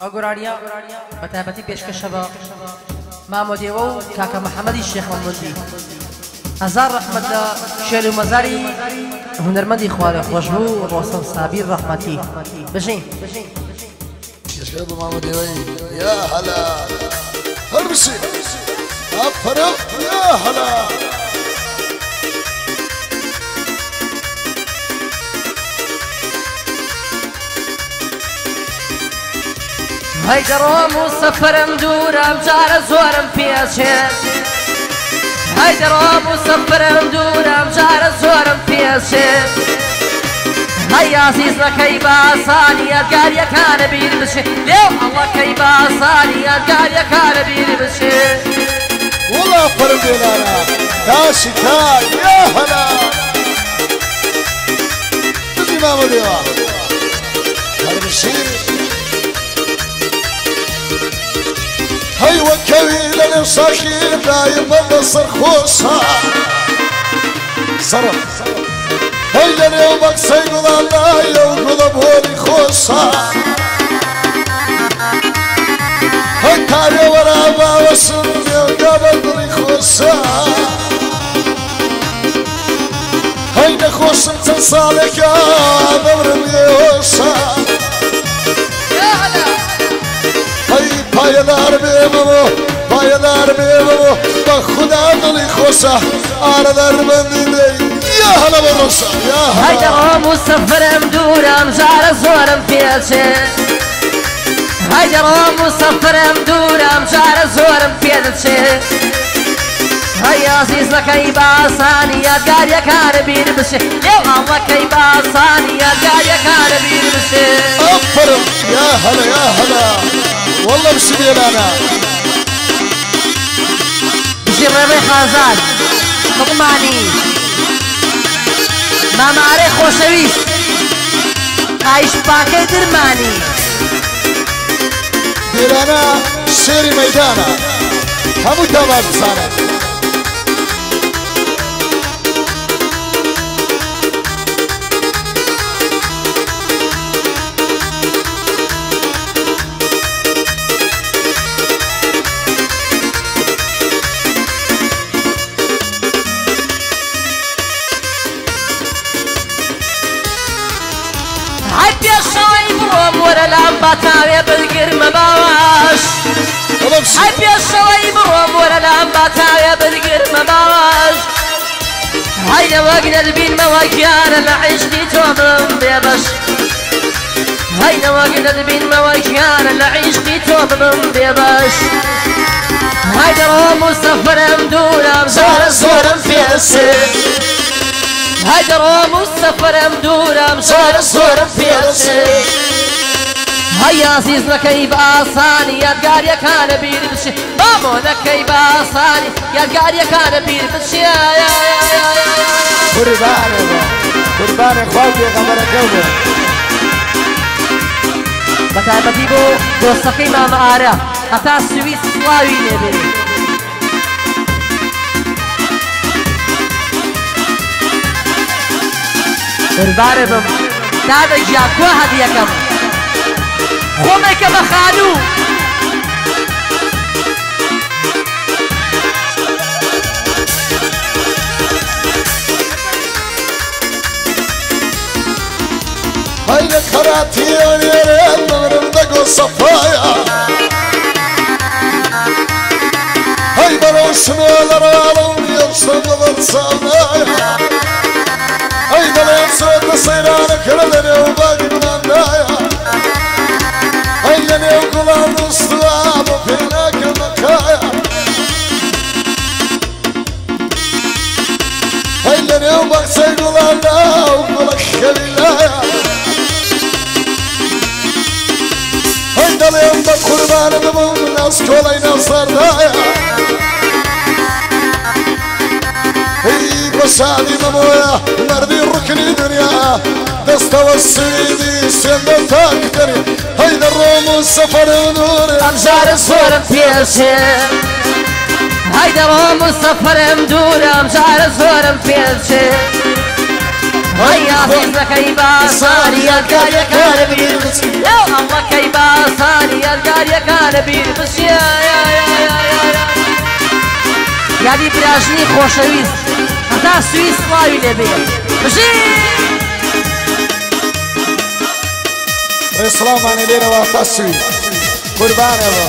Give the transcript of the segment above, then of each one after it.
ئەگۆرانیا بە تایبەتی پێشکەشە بە مامۆدێوە و کاکە محەممەدی شێخەمەندی هەزار ڕەحمەت لە شێر و مەزاری هونەرمەندی خوارێ خۆشبوو ڕۆستەم سابیر ڕەحمەتی بژین پێشکە بە مامۆدێوەی یا هەلا هەربسی ئەپەرە یا هەلا هەیدەڕۆم و سەفەرم دوورم جارە زۆرم پێچێت هەیدەڕۆم و سەفەرم دوورم جارە زۆرم پێچێت هەی عەزیزەکەی بە ئاسانی یادگاریەکانە بیر بچێت لێو ئەڵەکەی بە ئاسانی یادگاریەکانە بیر بچێت وڵا پەرم بێنانە کاشی کار یا هەلا بزی مامۆدێوە هەربشی هەی وەکەوی لە نێو ساکی دایمە بەسەر خۆشە سەرم هەی لە نێو بەکسەی گوڵان لایە و گوڵە بۆری خۆشە هەی تارێ وەرا باوەسم نێوگا بە دڵی خۆشە هەی نەخۆشم چەند ساڵێکە دەمرم لێهۆشە پایەدار بێمەوە پایەدار بێمەوە بە خودا دڵی خۆشە ئارەدارمەندی دەی یا هەڵە بە ڕۆشە یا هەیدەڕۆم و سەفەرم دوورم جارە زۆرم پێچێت هەیدەڕۆم و سەفەرم دوورم جارە زۆرم پێدەچێت هەی عەزیزەکەی بە ئاسانی یادگاریەکانە بیر بچێت لێو ئەڵەکەی بە ئاسانی یادگاریەکانە بیر بچێت ئەفەرم یا هەڵە یا هەڵە والله بشی بێنانە بژی ڕێڕێ خازان هەمومانی مامارەی خۆشەویست ئایشپاکەی درمانی بێرانە شێری مەیدانە هەموو تاواز بزانە وەرەلام باتاوێ بگرمە باوەش هەی پێشەوەی بڕۆم وەرەلام باتاوێ بگرمە باوەش هەی لەوەک نەدبینمەوە گیانە لە عیشقی تۆ بم بێبەش هەی لەوەک نەدبینمەوە گیانە لە عیشقی تۆ بم بێبەش هەی دەڕۆم و سەفەرم دوورم زۆرە زۆرم پێچێت هەی دەڕۆم و سەفەرم دوورم زۆرە زۆرم پێچێت هەی عەزیزەکەی بە ئاسانی یادگاریەکانە بیر بچێت مامۆنەکەی بە ئاسانی یادگاریەکانە بیر بچێت قوربانێ خوا پێغەمبەرەکەو بێ بە تایبەتی بۆ دۆستەکەی مامە ئارە هەتا سویس سڵاوی لێبێ قوربانێ بم دادە گیاکووە هەدیەکەم خۆمێکە بە خانوو هەی لە کەراتیە نێرێن دەمرم دەگۆ سەفایە هەی بەرەو شنۆ لە ڕاڵم یەوشە بەڵەن ساونایە هەی دەڵێن سرێتە سەیرانەکرە لە نێو باگی مناندایە هەی لە نێو گوڵان دۆستوا بۆ پێی ناکەمەکایە هەی لە نێو بەخچەی گوڵاندا و گوڵە خەلیلایە هەی دەڵێن بە قوربانە ببم ناز کۆڵەی ناوسەردایە هەی بە شادی مەمۆیە مەردی ڕوکنی دنیا دەستەوە سویدی سێندە تاکتەری هەی دەڕۆم و سەفەرم دوورم ئەم جارە زۆرم پێچێت هەی دەڕۆم و سەفەرم دوورم جارە زۆرم پێچێت هەی عەزیزەکەی بە ئاسانی یادگاریەکانە بیر بچێت لێو ئەڵەکەی بە ئاسانی خۆشەویست هەتا سویس سڵاوی لێبێ بژی ڕێسڵامانە لێرەوە تا سوید قوربانەوە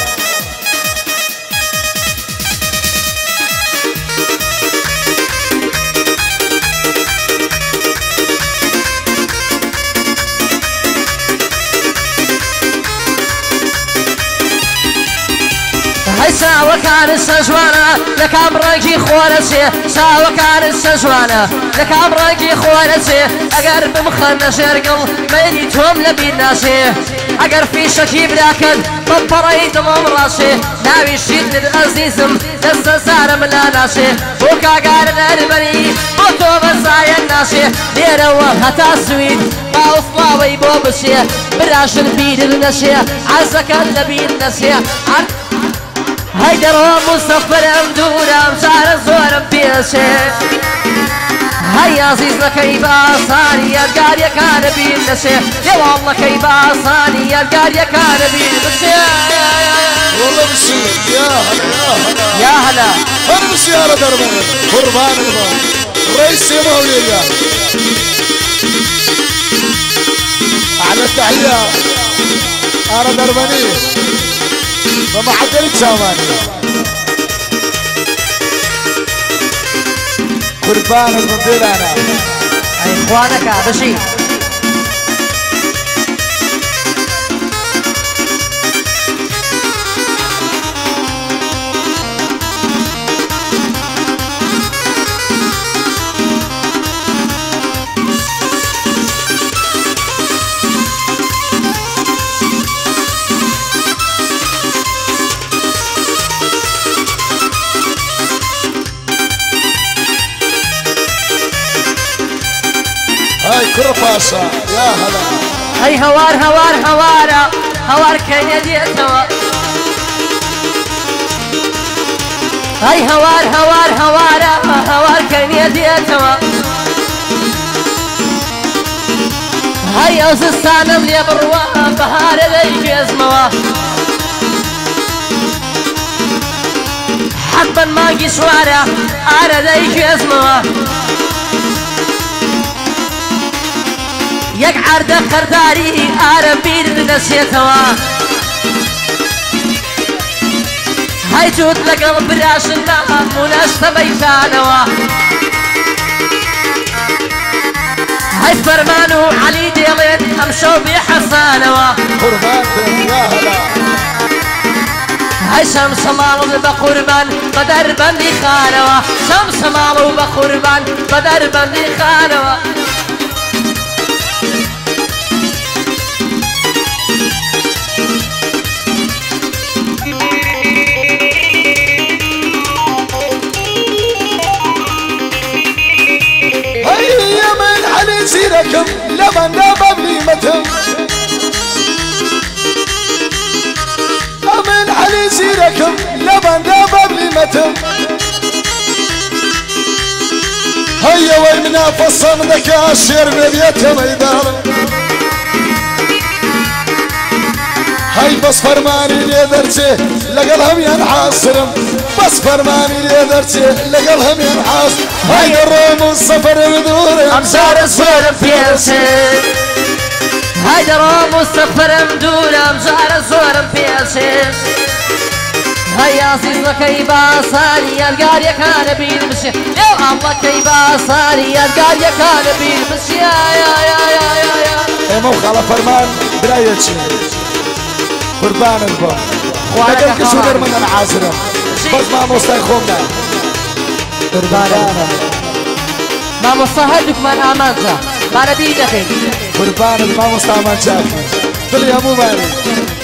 هەی ساوەکانت سەجوانە لە کام ڕەنگی خۆرەچێ ساوەکانت سەجوانە لە کام ڕەنگی خۆرەچێ ئەگەر بمخەنە ژێرگڵ مەیلی تۆم لە بیر ناچێ ئەگەر فیشەکی براکەن بەپەڕەی دڵم ڕاشێ ناوی شیرت ئەزیزم دەستە سارم لا ناچێ بۆ کاگارە نەربەری بۆ تۆ بەزایەن ناچێ لێرەوە هەتا سوید باوسڵاوەی بۆ بچێ براشن بیرت نەچێ عەزەکەن لە بیر نەچێ هەیدەڕۆ موسەفرم دوورم جارە زۆرم پێچێ هەی عەزیزەکەی بە ئاسانی یادگاریەکانە بیر نەچێ لێواڵەکەی بە ئاسانی یادگاریەکانە بیر بچێ وڵە بشی یا هەلا هەر بشیارە دەربەن قوربانت بە ڕیسی مەولێگە على التحية أنا دربني بمعدل الشاماني قربان المنزل أنا أي إخوانك بشي هاي كرفاشة يا هلا هاي هوار هوار هوارا هوار كان يديتوا هاي هوار هوار هوارا هوار كان يديتوا هاي أوزستانم لي بروا بهار لي جزموا حبا ماقي شوارع أنا لي جزموا يك عرض قرداري أرم بيرد نسيتوا هاي جود لقلب براشنا مناشطة بيتانوا هاي فرمانو علي ديلين أمشو بحسانوا قربانكم يا هلا هاي شمس مالو بقربان بدر بندي خانوا شمس مالو بقربان بدر بندي خانوا سيركم لمن دابب لي متم أمن علي سيركم لمن دابب لي متم هيا ويمنا فصم ذاك الشير بيته ميدان هاي بس فرماني لي درسي لقلهم ينحاصرم بس فرماني لي درسي لقلهم ينحاصر هاي الروم السفر بدور أمسار الصور بيرسي هاي الروم السفر بدور أمسار الصور بيرسي هاي عزيز كيبا صاري القارية كان بيلمسي لو الله كيبا صاري القارية كان بيلمسي يا مو خلا فرمان برايتشي قربان البا لقد كسر من العازرة بس ما مستيخونا قربان ما مستهدك من أمانجا ما نديدك قربان ما مستعمل جاكي طلع مو مالي